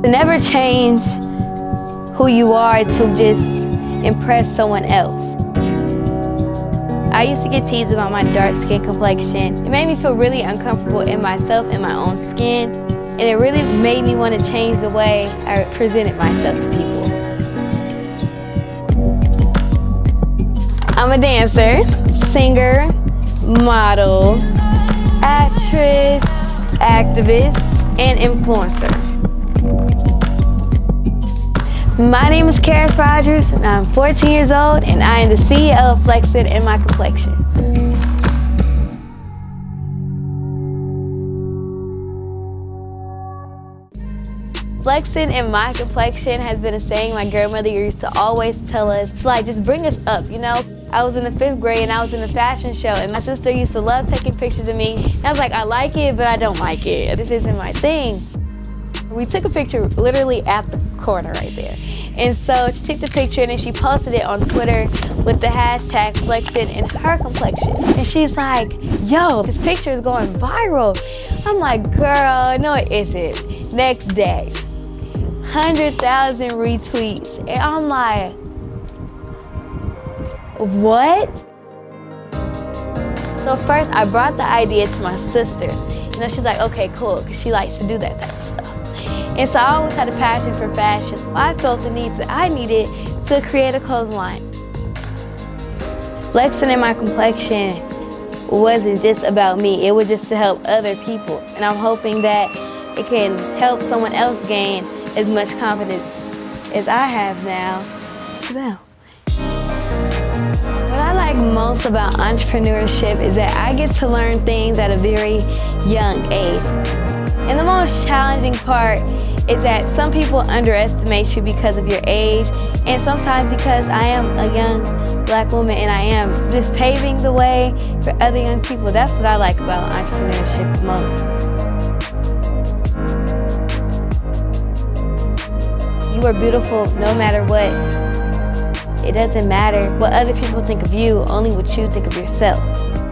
Never change who you are to just impress someone else. I used to get teased about my dark skin complexion. It made me feel really uncomfortable in myself, in my own skin, and it really made me want to change the way I presented myself to people. I'm a dancer, singer, model, actress, activist, and influencer. My name is Kheris Rogers, and I'm 14 years old, and I am the CEO of Flexing in My Complexion. Flexing in my complexion has been a saying my grandmother used to always tell us, like, just bring us up, you know? I was in the 5th grade and I was in a fashion show, and my sister used to love taking pictures of me. And I was like, I like it, but I don't like it. This isn't my thing. We took a picture literally at the corner right there. And so she took the picture and then she posted it on Twitter with the hashtag flexing in her complexion. And she's like, yo, this picture is going viral. I'm like, girl, no it isn't. Next day, 100,000 retweets. And I'm like, what? So first I brought the idea to my sister. You know, she's like, okay, cool, because she likes to do that type of stuff. And so I always had a passion for fashion. I felt the need that I needed to create a clothing line. Flexing in my complexion wasn't just about me, it was just to help other people. And I'm hoping that it can help someone else gain as much confidence as I have now. What I like most about entrepreneurship is that I get to learn things at a very young age. And the most challenging part is that some people underestimate you because of your age, and sometimes because I am a young black woman and I am just paving the way for other young people. That's what I like about entrepreneurship the most. You are beautiful no matter what. It doesn't matter what other people think of you, only what you think of yourself.